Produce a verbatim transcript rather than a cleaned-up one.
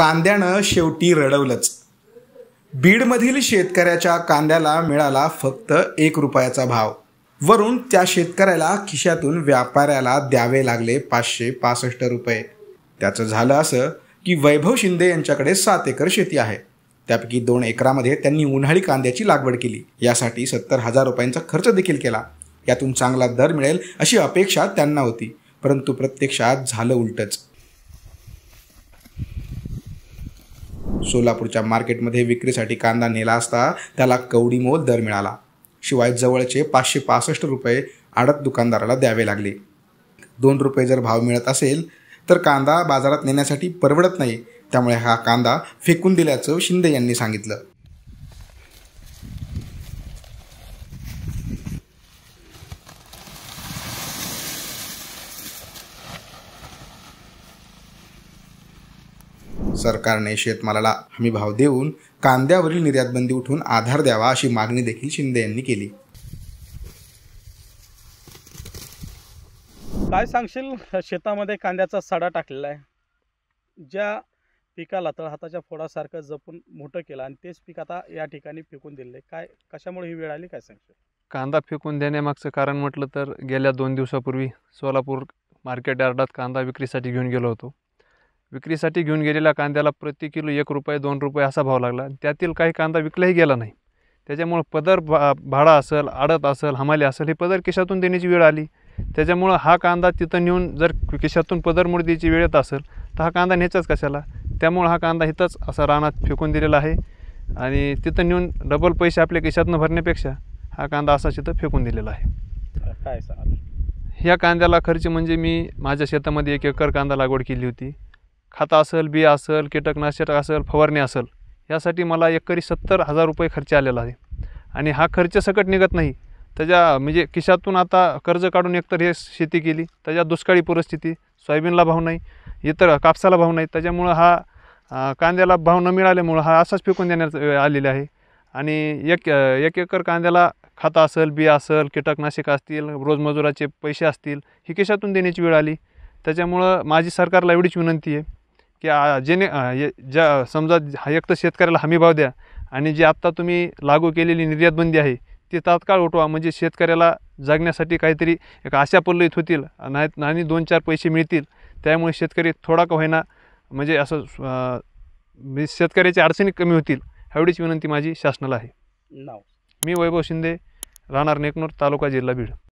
कांद्यानं शेवटी रडवलंच। बीडमधील शेतकऱ्याच्या कांद्याला मिळाला फक्त एक रुपयाचा भाव, वरून त्या शेतकऱ्याला खिशातून व्यापाऱ्याला द्यावे लागले पाचशे पासष्ट रुपये। त्याचं झालं असं की वैभव शिंदे यांच्याकडे सात एकर शेती आहे, त्यापैकी दोन एकरामध्ये त्यांनी उन्हाळी कांद्याची लागवड केली। यासाठी सत्तर हजार रुपयांचा खर्च देखील केला। यातून चांगला दर मिळेल अशी अपेक्षा त्यांना होती, परंतु प्रत्यक्षात झालं उलटच। सोलापूरच्या मार्केटमध्ये विक्रीसाठी कांदा नेला असता त्याला कवडीमोल दर मिळाला, शिवाय जवळचे पाचशे पासष्ट रुपये आडत दुकानदाराला द्यावे लागले। दोन रुपये जर भाव मिळत असेल तर कांदा बाजारात नेण्यासाठी परवडत नाही, त्यामुळे हा कांदा फेकून दिल्याचं शिंदे यांनी सांगितलं। सरकारने शेतमालाला हमी भाव देऊन कांद्यावरील निर्यात बंदी उठवून आधार द्यावा अशी मागणी देखील शिंदे यांनी केली। काय सांगशील, शेतामध्ये कांद्याचा सडा टाकलेला आहे, ज्या पिकाला तळहाताच्या फोडासारखं जपून मोठं केलं आणि तेच पीक आता या ठिकाणी फेकून दिले, काय कशामुळे ही वेळ आली, काय सांगशील? कांदा फेकून देण्यामागचं कारण म्हटलं तर गेल्या दोन दिवसापूर्वी सोलापूर मार्केट यार्डात कांदा विक्रीसाठी घेऊन गेलो होतो। विक्रीसाठी घेऊन गेलेल्या कांद्याला प्रति किलो एक रुपये दोन रुपये असा भाव लागला। त्यातील काही कांदा विकलाही गेला नाही, त्याच्यामुळं पदर भा भाडा असेल, आडत असेल, हमाली असेल, हे पदर खिशातून देण्याची वेळ आली। त्याच्यामुळं हा कांदा तिथं नेऊन जर खिशातून पदरमोड द्यायची वेळ येत असेल तर हा कांदा न्यायचाच कशाला? त्यामुळं हा कांदा इथंच असा रानात फेकून दिलेला आहे आणि तिथं नेऊन डबल पैसे आपल्या खिशातनं भरण्यापेक्षा हा कांदा असा तिथं फेकून दिलेला आहे। काय सांगाल? ह्या कांद्याला खर्च म्हणजे मी माझ्या शेतामध्ये एक एकर कांदा लागवड केली होती। खत असेल, बी असेल, कीटकनाशक असेल, फवारणी असेल, यासाठी मला एकरी सत्तर हजार रुपये खर्च आलेला आहे आणि हा खर्च सकट निघत नाही। त्याच्या म्हणजे खिशातून आता कर्ज काढून एकतर हे शेती केली, त्याच्यात दुष्काळी परिस्थिती, सोयाबीनला भाव नाही, इतर कापसाला भाव नाही, त्याच्यामुळं हा कांद्याला भाव न मिळाल्यामुळं हा असाच फेकून देण्यात आलेला आहे। आणि एक एक एकर कांद्याला खत असेल, बी असेल, कीटकनाशक असतील, रोजमजुराचे पैसे असतील, ही खिशातून देण्याची वेळ आली। त्याच्यामुळं माझी सरकारला एवढीच विनंती आहे की जेणे ज्या समजा एक तर शेतकऱ्याला हमी भाव द्या आणि जी आत्ता तुम्ही लागू केलेली निर्यात बंदी आहे ती तात्काळ उठवा, म्हणजे शेतकऱ्याला जगण्यासाठी काहीतरी एक आशा पल्लवित होतील नाहीत आणि दोन चार पैसे मिळतील। त्यामुळे शेतकरी थोडा का होईना म्हणजे असं शेतकऱ्याच्या अडचणी कमी होतील, एवढीच विनंती माझी शासनाला आहे। नाव? मी वैभव शिंदे, राहणार नेकनूर, तालुका जिल्हा बीड।